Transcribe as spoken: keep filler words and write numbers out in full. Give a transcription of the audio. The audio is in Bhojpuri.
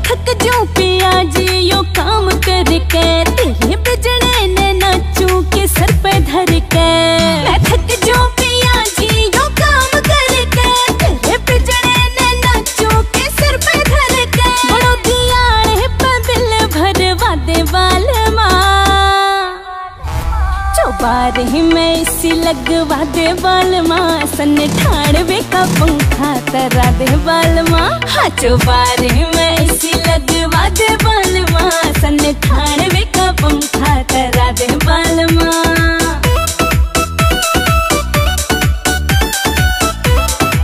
थक जाऊं पिया जी यो काम करके, तेरे बिजड़े ने नाचूं के सर पे धर के। मैं थक जाऊं पिया जी यो काम करके, तेरे बिजड़े ने नाचूं के सर पे धर के। बड़ो दियाड़े पे बिल भरवा दे बाल माँ, चौबार ही में इसी लगवा दे बाल माँ। सन ठाड़वे का पंखा तरा दे बाल माँ, हाँ चौबार ही में इसी लग